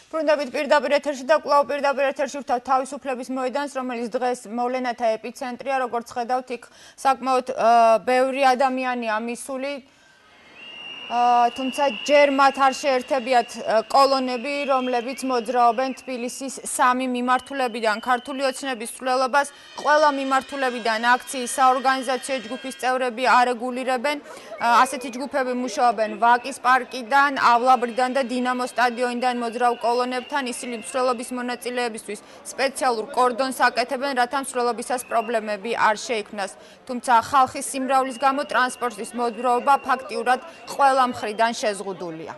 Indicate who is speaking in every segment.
Speaker 1: ბრუნდებით პირდაპირ ეთერში და კვლავ პირდაპირ ეთერში ვთავ თავისუფლების მოედანს, რომელიც დღეს მოვლენათა ეპიცენტრია, როგორც ხედავთ, იქ საკმაოდ ბევრი ადამიანია მისული. თუმცა ჯერ მათ არ შეერთებიათ კოლონები, რომლებიც მოძრაობენ თბილისის სამი მიმართულებიდან. ქართული ოცნების მსვლელობას ყველა მიმართულებიდან აქციის საორგანიზაციო ჯგუფის წევრები არეგულირებენ. ასეთი ჯგუფები მუშაობენ ვაკის პარკიდან, ავლაბრიდან და დინამოს სტადიონიდან მოძრავ კოლონებთან. ისინი მსვლელობის მონაწილეებისთვის სპეციალურ კორდონს აკეთებენ, რათა მსვლელობისას პრობლემები არ შეიქმნას. თუმცა ხალხის სიმრავლის გამო ტრანსპორტის მოძრაობა ფაქტიურად ყველა მხრიდან შეზღუდულია.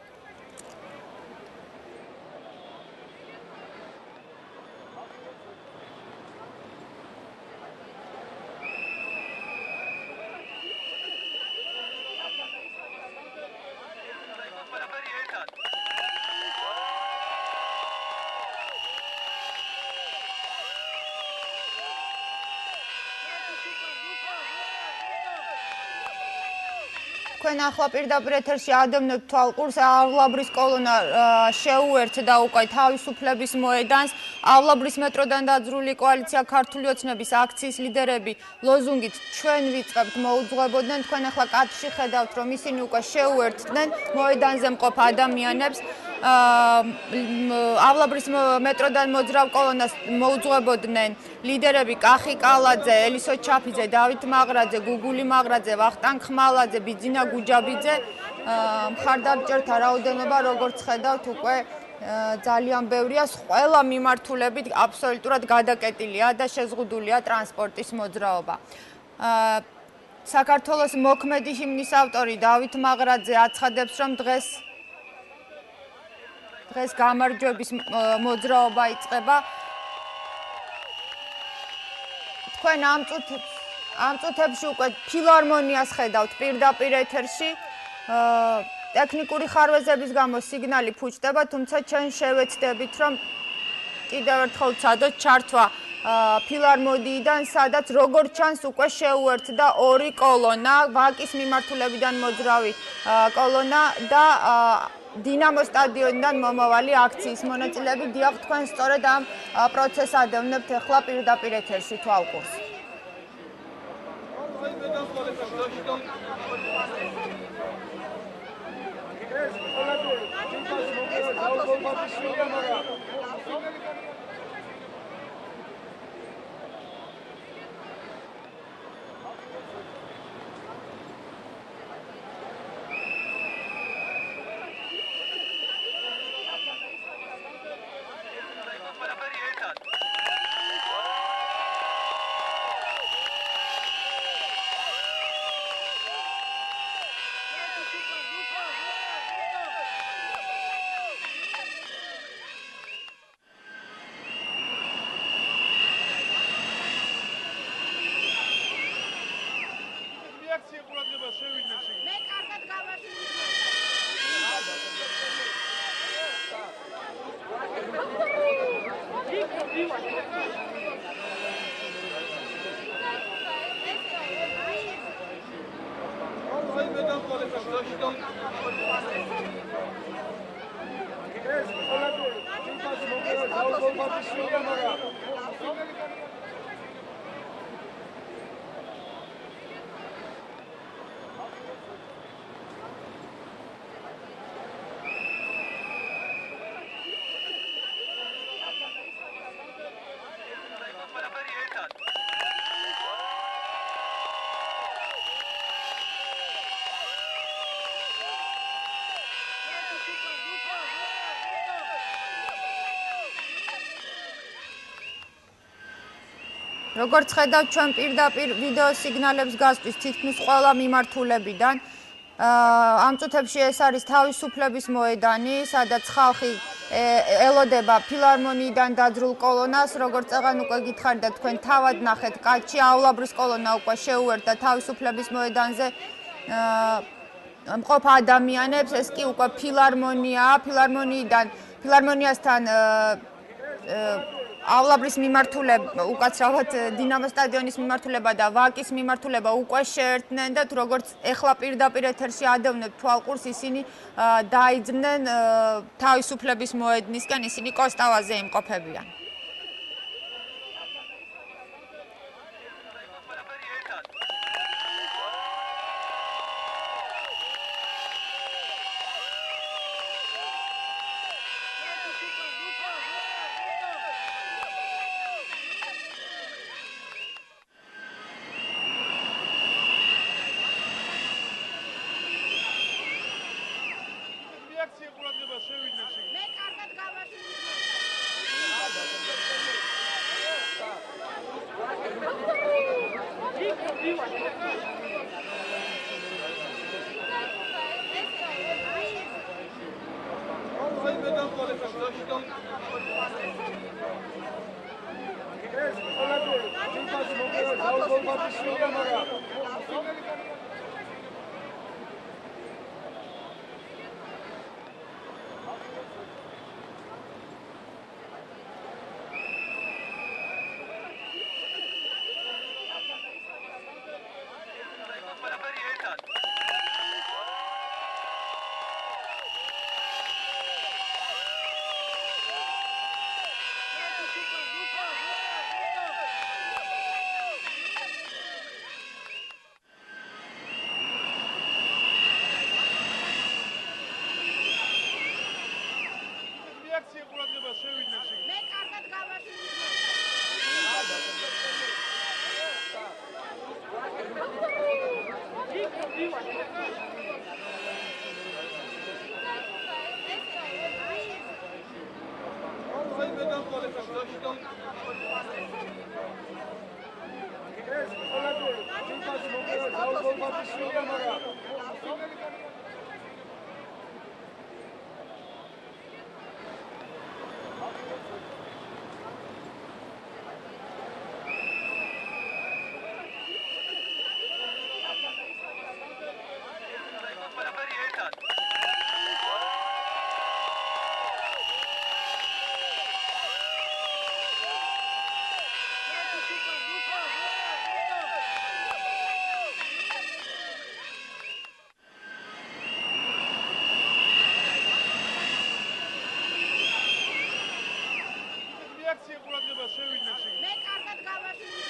Speaker 1: Თქვენ ახლა პირდაპირ ეთერში ადევნებთ თვალყურს ავლაბრის კოლონა შეუერთდა უკვე თავისუფლების მოედანს. ავლაბრის მეტროდან დაძრული კოალიცია ქართული ოცნების აქციის ლიდერები ლოზუნგით ჩვენ ვიწყებთ მოუძღვებოდნენ. თქვენ ახლა კადრში ხედავთ, რომ ისინი უკვე შეუერთდნენ მოედანზე მყოფ ადამიანებს. ავლაბრის მეტროდან მოძრავ კოლონას მოუძღვებოდნენ ლიდერები კახი კალაძე, ელისო ჩაფიძე, დავით მაღრაძე, გუგული მაღრაძე, ვახტანგ ხმალაძე, ბიძინა გუჯაბიძე. მხარდამჭერთა რაოდენობა, როგორც ხედავთ, უკვე ძალიან ბევრია. ყველა მიმართულებით აბსოლუტურად გადაკეტილია და შეზღუდულია ტრანსპორტის მოძრაობა. საქართველოს მოქმედი ჰიმნის ავტორი დავით მაღრაძე აცხადებს, რომ დღეს გამარჯვების მოძრაობა იწყება. თქვენ ამ წუთებში უკვე ფილარმონიას ხედავთ პირდაპირ ეთერში. ტექნიკური ხარვეზების გამო სიგნალი ფუჭდება, თუმცა ჩვენ შევეცდებით, რომ კიდევ ერთხელ ვცადოთ ჩართვა ფილარმონიიდან, სადაც როგორც ჩანს უკვე შეუერთდა ორი კოლონა, ვაკის მიმართულებიდან მოძრავი კოლონა და დინამოს სტადიონიდან მომავალი აქციის მონაწილეები. დიახ, თქვენ სწორედ ამ პროცესს ადევნებთ ახლა პირდაპირ ეთერში თვალყურს. როგორც ხედავთ, ჩვენ პირდაპირ ვიდეო სიგნალებს გასვლის თითქმის ყველა მიმართულებიდან. ამ წუთებში ეს არის თავისუფლების მოედანი, სადაც ხალხი ელოდება ფილარმონიიდან დაძრულ კოლონას. როგორც წაღან უკვე გითხარით, თქვენ თავად ნახეთ კადრში, ავლაბრის კოლონა უკვე შეუერთდა თავისუფლების მოედანზე მყოფ ადამიანებს. ეს კი უკვე ფილარმონიაა. ფილარმონიასთან ავლაბრის მიმართულება, უკაცრავად დინამო სტადიონის მიმართულება და ვაკის მიმართულება უკვე შეერთდნენ და როგორც ეხლა პირდაპირ ეთერში ადევნებ თვალყურს, ისინი დაიძრნენ თავისუფლების მოედნისკენ, ისინი კოსტავაზე იმყოფებიან.
Speaker 2: მე კარგად გავაშინე. მე კარგად გავაშინე. მე კარგად გავაშინე.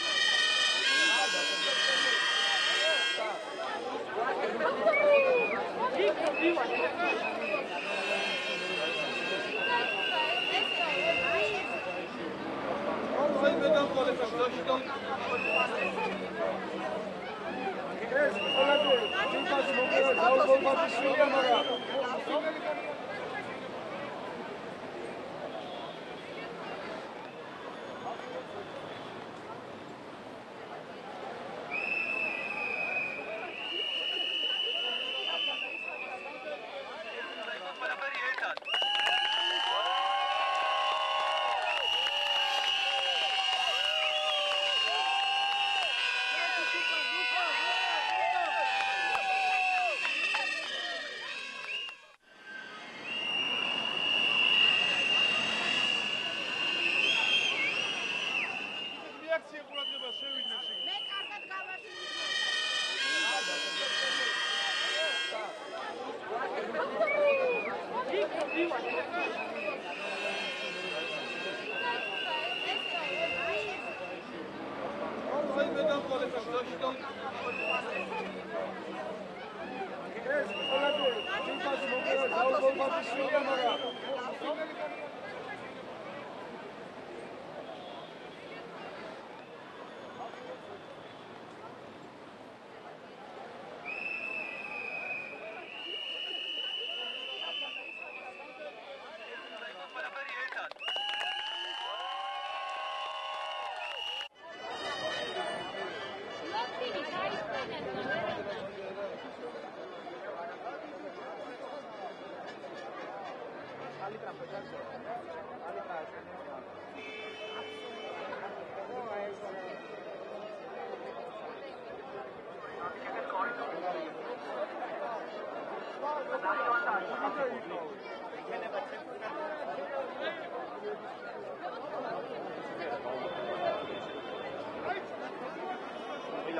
Speaker 2: მე კარგად გავაშინე.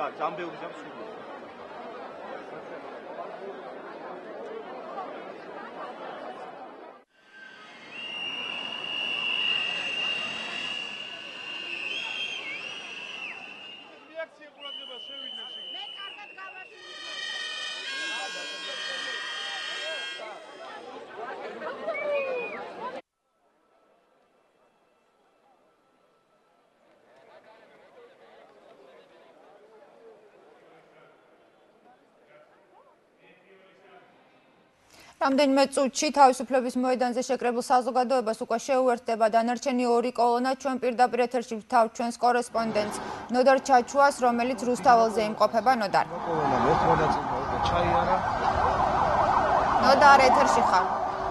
Speaker 3: ჯამბეური ჯამსული.
Speaker 2: მე კარგად გავაშინე.
Speaker 1: რამდენიმე წუთში თავისუფლების მოედანზე შეკრებილ საზოგადოებას უკვე შეუერთდება დანარჩენი ორი კოლონა ჩვენ პირდაპირ ეთერში ვთავთ ჩვენს კორესპონდენტს ნოდარ ჩაჩუას, რომელიც რუსთაველზე იმყოფება. ნოდარ. ნოდარ ეთერში ხარ.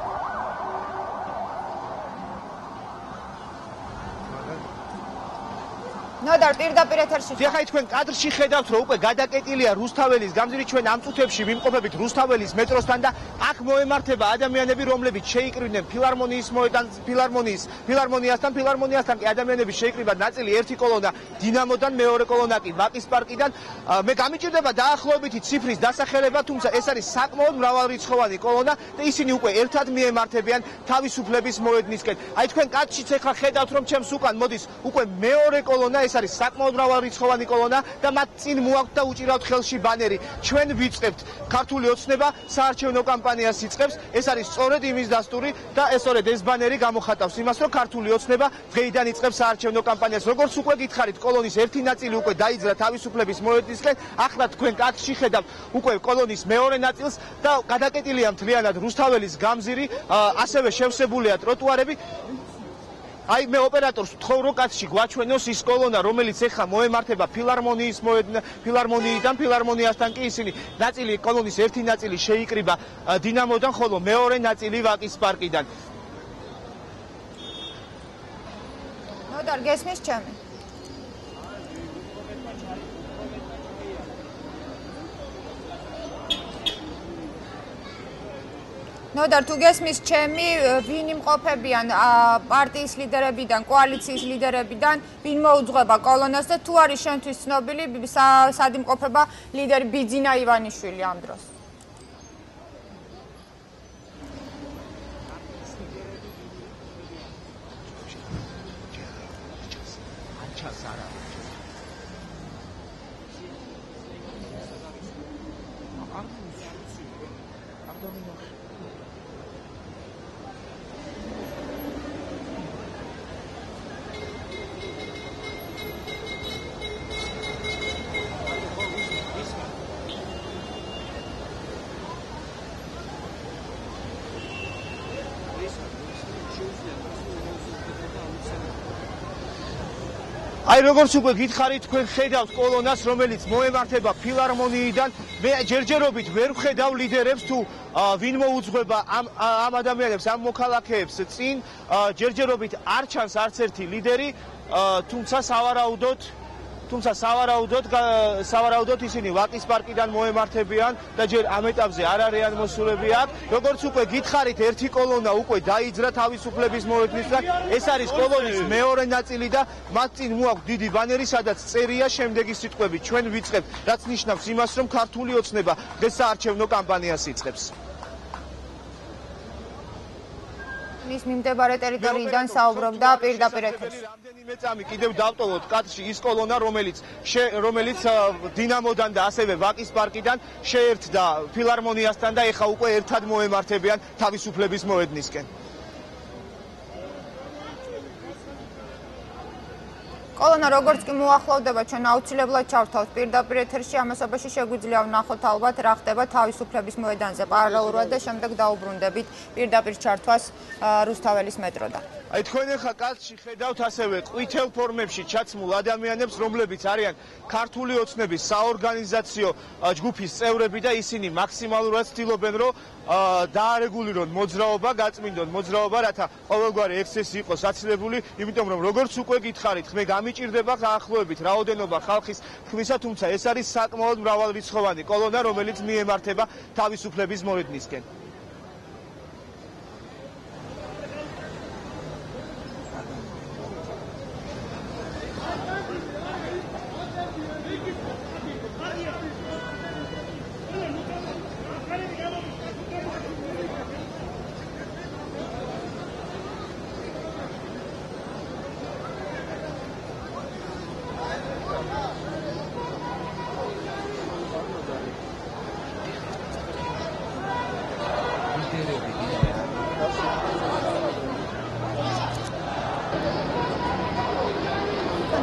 Speaker 1: ნოდარ პირდაპირ ეთერში ხარ.
Speaker 3: ხა თქვენ კადრში ხედავთ რომ უკვე გადაკეტილია რუსთაველის გამზირი ჩვენ ამ წუთებში ვიმყოფებით რუსთაველის მეტროსთან და აქ მოემართება ადამიანები რომლებიც შეიკრიბნენ ფილარმონიასთან კი ადამიანები შეიკრიბა ნაწილი ერთი კოლონა დინამოდან მეორე კოლონა კი ვაკის პარკიდან მე გამიჭირდება დაახლოებითი ციფრის დასახელება თუმცა ეს არის საკმაოდ მრავალრიცხოვანი კოლონა და ისინი უკვე ერთად მიემართებიან თავისუფლების მოედნისკენ აი თქვენ კადრშიც ახლა ხედავთ რომ ჩემს უკან მოდის უკვე მეორე კოლონა ეს არის საკმაოდ მრავალრიცხოვანი კოლონა და მათ წინ მოაქვთ და უჭირავთ ხელში ბანერი ჩვენ ვიწყებთ ქართული ოცნება საარჩევნო კამპანიას იწყებს ეს არის სწორედ იმის დასტური და სწორედ ეს ბანერი გამოხატავს იმას რომ ქართული ოცნება დღეიდან იწყებს საარჩევნო კამპანიას როგორც უკვე გითხარით კოლონის ერთი ნაწილი უკვე დაიძრა თავისუფლების მოედნისკენ ახლა თქვენ კადრში ხედავთ უკვე კოლონის მეორე ნაწილს და გადაკეტილია მთლიანად რუსთაველის გამზირი ასევე შევსებულია ტროტუარები აი მე ოპერატორს ვთხოვ რომ კაცში გვაჩვენოს ის კოლონა რომელიც ეხა მოემართება ფილარმონიიდან ფილარმონიასთან კი ისინი ნაწილი კოლონის ერთი ნაწილი შეიკრიბა დინამოდან ხოლო მეორე ნაწილი ვაკის პარკიდან
Speaker 1: ნოდარ გესმის ჩემი ნოდარ თუ გესმის ჩემი ვინ იმყოფებიან პარტიის ლიდერებიდან კოალიციის ლიდერებიდან ვინ მოუძღვება კოლონას და თუ არის შენთვის ცნობილი სად იმყოფება ლიდერი ბიძინა ივანიშვილი ამ დროს
Speaker 3: აი როგორც უკვე გითხარით თქვენ ხედავთ კოლონას რომელიც მოემართება ფილარმონიიდან მე ჯერჯერობით ვერ ვხედავ ლიდერებს თუ ვინ მოუძღვება ამ ადამიანებს ამ მოქალაქეებს წინ ჯერჯერობით არ ჩანს არც ერთი ლიდერი თუმცა სავარაუდოდ ისინი ვაკის პარკიდან მოემართებიან და ჯერ ამ ეტაპზე არ არიან მოსულები აქ როგორც უკვე გითხარით ერთი კოლონა უკვე დაიძრა თავისუფლების მოედნისკენ ეს არის კოლონის მეორე ნაწილი და მათ წინ მოაქვთ დიდი ბანერი სადაც წერია შემდეგი სიტყვები ჩვენ ვიწყებთ რაც ნიშნავს იმას რომ ქართული ოცნება დღეს საარჩევნო კამპანიას იწყებს
Speaker 1: ის მიმდებარე ტერიტორიიდან საუბრობდა პირდაპირ ეთერში.
Speaker 3: რამდენიმე წამი კიდევ დავტოვოთ კადრში ის კოლონა რომელიც დინამოდან და ასევე ვაკის პარკიდან შეერთდა ფილარმონიასთან და ეხა უკვე ერთად მოემართებიან თავისუფლების მოედნისკენ.
Speaker 1: კოლონა როგორც კი მოახლოვდება ჩვენ აუცილებლად ჩავთავთ პირდაპირ ეთერში ამასობაში შეგვიძლია ვნახოთ ალბათ რა ხდება თავისუფლების მოედანზე პარალელურად და შემდეგ დაუბრუნდებით პირდაპირ ჩართვას რუსთაველის მეტროდან.
Speaker 3: აი თქვენ ახლა კადრში ხედავთ ასევე ყვითელ ფორმებში ჩაცმულ ადამიანებს რომლებიც არიან ქართული ოცნების საორგანიზაციო ჯგუფის წევრები და ისინი მაქსიმალურად ცდილობენ რომ დაარეგულირონ მოძრაობა, გაწმინდონ მოძრაობა, რათა ყოველგვარი ექსცესი იყოს აცილებული, იმიტომ რომ როგორც უკვე გითხარით, მე გამიჭირდება დაახლოებით რაოდენობა ხალხის თქმისა, თუმცა ეს არის საკმაოდ მრავალრიცხოვანი კოლონა, რომელიც მიემართება თავისუფლების მოედნისკენ.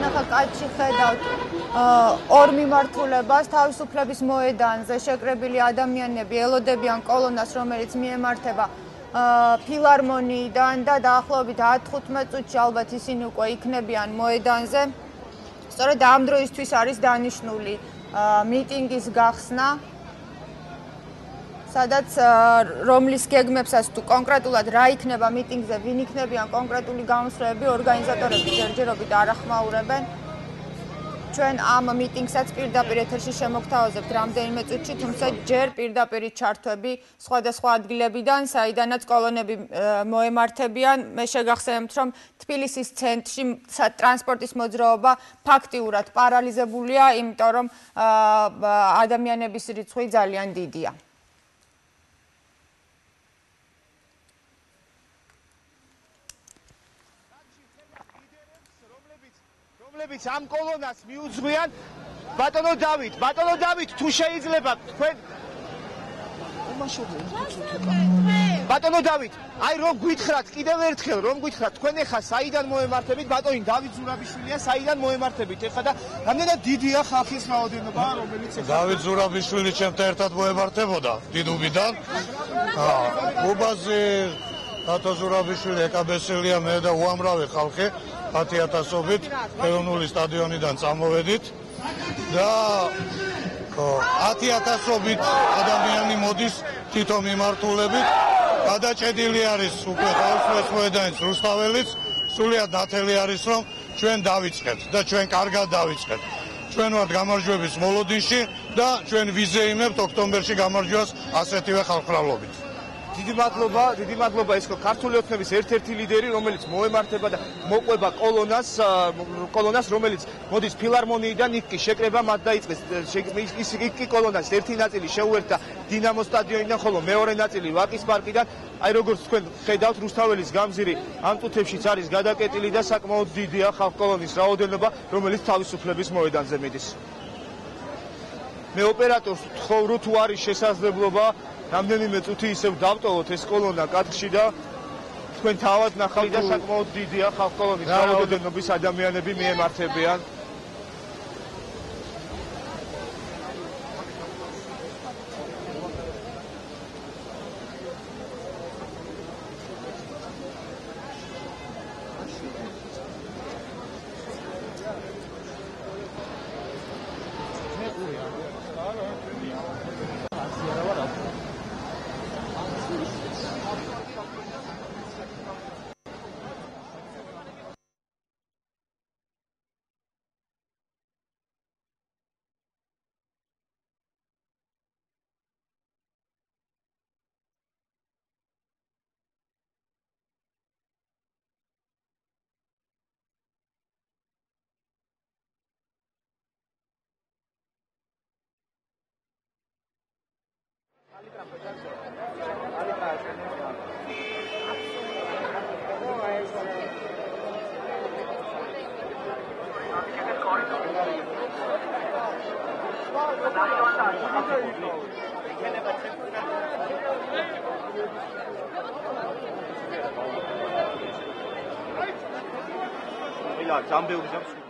Speaker 1: ახლა კაცი ხედავთ ორ მიმართულებას თავისუფლების მოედანზე შეკრებილი ადამიანები ელოდებიან კოლონას, რომელიც მიემართება ფილარმონიიდან და დაახლოებით 10-15 წუთში ალბათ ისინი უკვე იქნებიან მოედანზე. სწორედ ამ დროისთვის არის დანიშნული მიტინგის გახსნა, სადაც რომლის გეგმებსაც თუ კონკრეტულად რა იქნება მიტინგზე, ვინ იქნებიან კონკრეტული გამოსვლები, ორგანიზატორები ჯერჯერობით არ ახმაურებენ. ჩვენ ამ მიტინგსაც პირდაპირ ეთერში შემოგთავაზებთ რამდენიმე წუთში, თუმცა ჯერ პირდაპირი ჩართვები სხვადასხვა ადგილებიდან, საიდანაც კოლონები მოემართებიან. მე შეგახსენებთ, რომ თბილისის ცენტრში ტრანსპორტის მოძრაობა ფაქტიურად პარალიზებულია, იმიტომ რომ ადამიანების რიცხვი ძალიან დიდია.
Speaker 3: რომლებიც ამ კოლონას მიუძღვიან, ბატონო დავით, თუ შეიძლება თქვენ ბატონო დავით, აი რომ გვითხრათ კიდევ ერთხელ, თქვენ ეხა საიდან მოემართებით, ბატონი დავით ზურაბიშვილია, საიდან მოემართებით ეხა და რამდენად დიდია ხალხის რაოდენობა, რომელიც ეხა
Speaker 4: დავით ზურაბიშვილი ჩემთან ერთად მოემართებოდა დიდუბიდან. უბაზე რატო ზურაბიშვილი ეკაბესელია მე და უამრავი ხალხი 10,000-ობით ეროვნული სტადიონიდან წამოვედით და 10,000-ობით ადამიანი მოდის თითო მიმართულებით. გადაჭედილი არის უკვე თავისუფლების მოედანის რუსთაველიც, სულიად ნათელი არის რომ ჩვენ დავიწყეთ და ჩვენ კარგად დავიწყეთ. ჩვენ ვართ გამარჯვების მოლოდინში და ჩვენ ვიზეიმებთ ოქტომბერში გამარჯვებას ასეთივე ხალხმრავლობით.
Speaker 3: დიდი მადლობა ეს ქართული ოცნების ერთ-ერთი ლიდერი, რომელიც მოემართება და მოყვება კოლონას, რომელიც მოდის ფილარმონიიდან, იქ კი შეკრება მათ დაიწყეს. იქ კი კოლონას ერთი ნაწილი შეუერთდა დინამოს სტადიონიდან, ხოლო მეორე ნაწილი ვაკის პარკიდან. აი როგორც თქვენ ხედავთ, რუსთაველის გამზირი ამ წუთებშიც არის გადაკეტილი და საკმაოდ დიდია ხალხ-კოლონის რაოდენობა, რომელიც თავისუფლების მოედანზე მიდის. მე ოპერატორს ვთხოვ, თუ არის შესაძლებლობა რამდენიმე წუთი ისევ დავტოვოთ ეს კოლონა კადრში და თქვენ თავად ნახავთ და საკმაოდ დიდია ხალხ-კოლონის რაოდენობის ადამიანები მიემართებიან. ჯამბეური ჯამს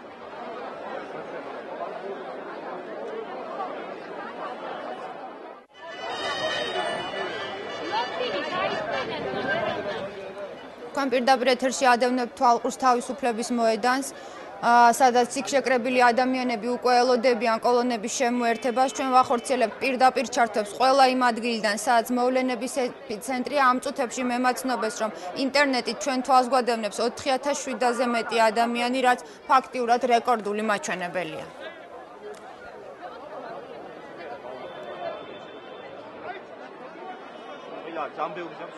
Speaker 1: პირდაპირ ეთერში ადევნებთ თვალყურს თავისუფლების მოედანს, სადაც იქ შეკრებილი ადამიანები უკვე ელოდებიან კოლონების შემოერთებას. ჩვენ ვახორციელებთ პირდაპირ ჩართვებს ყველა იმ ადგილიდან, სადაც მოვლენების ეპიცენტრია. ამ წუთებში მემაცნობს, რომ ინტერნეტით ჩვენ თვალს გვადევნებს 4,700-ზე მეტი ადამიანი, რაც ფაქტიურად რეკორდული მაჩვენებელია.
Speaker 3: ჯამბეური ჯამს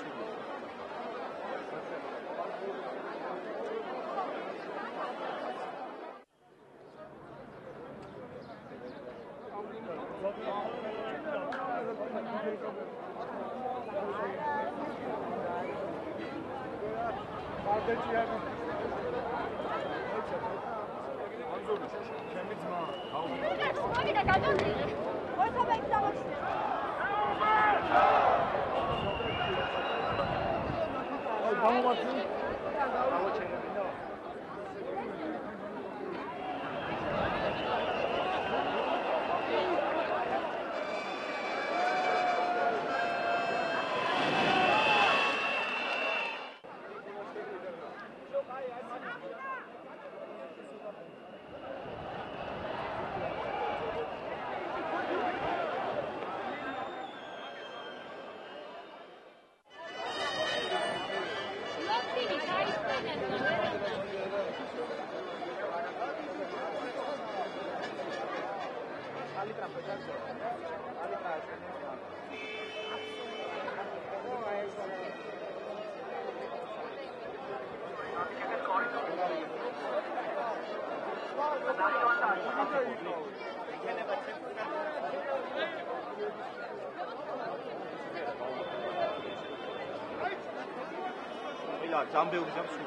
Speaker 3: Jambeu jam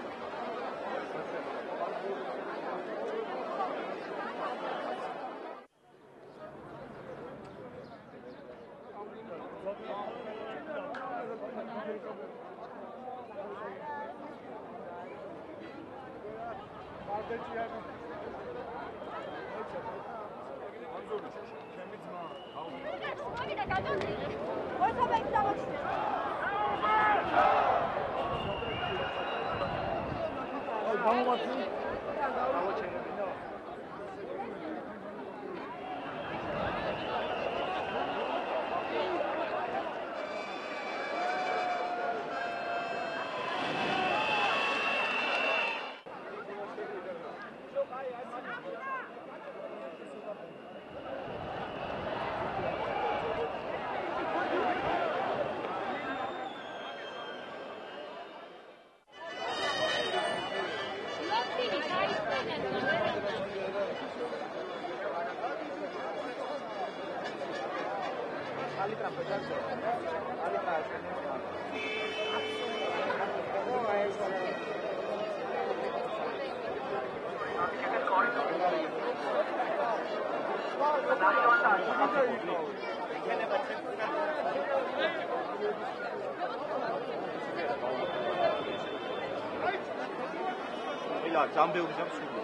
Speaker 3: Jambeu jam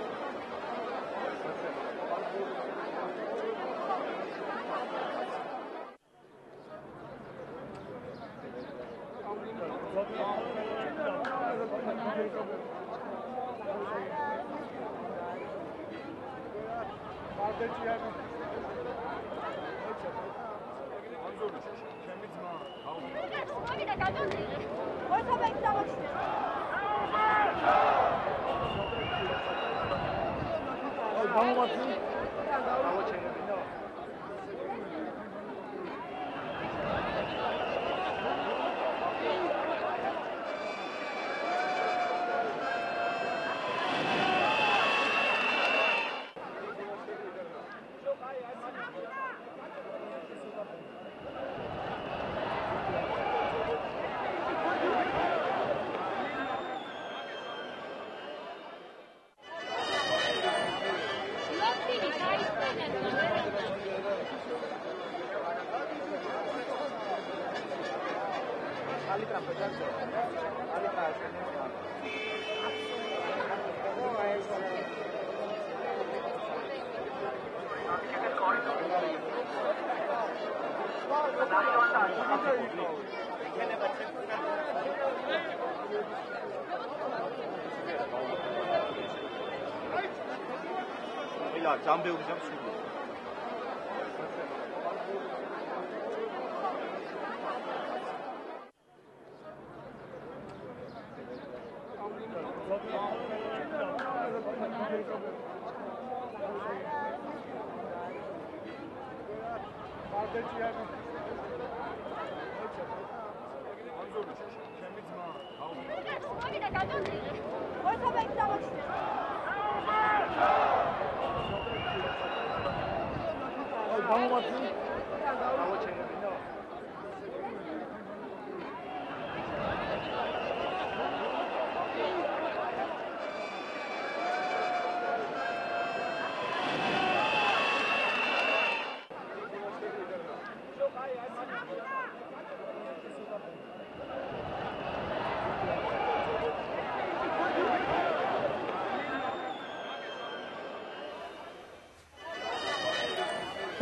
Speaker 3: Jambeu jam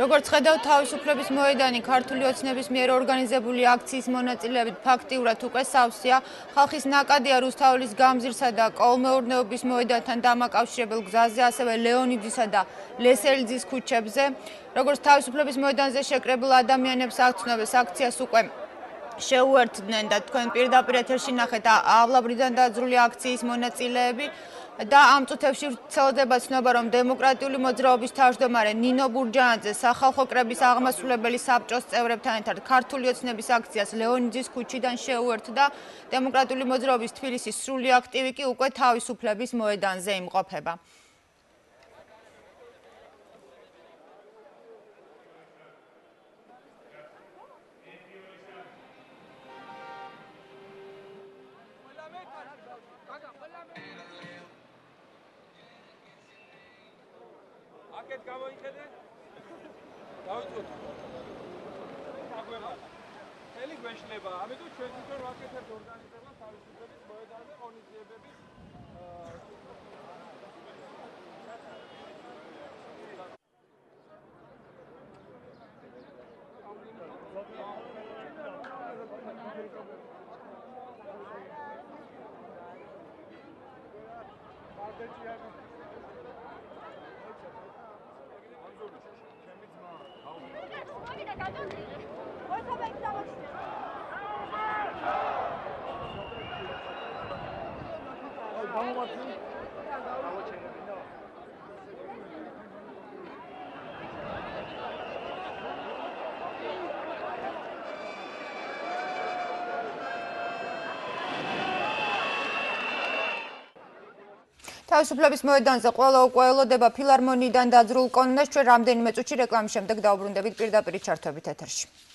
Speaker 1: როგორც ხედავთ, თავისუფლების მოედანი ქართული ოცნების მიერ ორგანიზებული აქციის მონაწილეებით ფაქტიურად უკვე სავსეა. ხალხის ნაკადია რუსთაველის გამზირსა და კოლმეურნეობის მოედანთან დამაკავშირებელ გზაზე, ასევე ლეონიდისა და ლესელიძის ქუჩებზე. როგორც თავისუფლების მოედანზე შეკრებილ ადამიანებს აღწნოდეს აქციას უკვე შეუერთდნენ და თქვენ პირდაპირ ეთერში ნახეთ ავლაბრიდან დაძრული აქციის მონაწილეები. და ამ წუთებში ვრცელდება ცნობა, რომ დემოკრატიული მოძრაობის თავმჯდომარე ნინო ბურჯანაძე სახალხო კრების აღმასრულებელი საბჭოს წევრებთან ერთად ქართული ოცნების აქციას ლეონიძის ქუჩიდან შეუერთდა. დემოკრატიული მოძრაობის თბილისის სრული აქტივი კი უკვე თავისუფლების მოედანზე იმყოფება.
Speaker 2: აქეთ გამოიხედე. დავიწყოთ. აგვემართა. ხელი გვეშლება. ამიტომ ჩვენ თვითონ ვაკეთებთ ორგანიზებას თავისუფლების მოედანზე ღონისძიებების
Speaker 1: თავისუფლების მოედანზე ყველა უკვე ელოდება ფილარმონიიდან დაძრულ კონვენტს. ჩვენ რამდენიმე წუთში რეკლამის შემდეგ დავბრუნდებით პირდაპირ ჩართვებით ეთერში.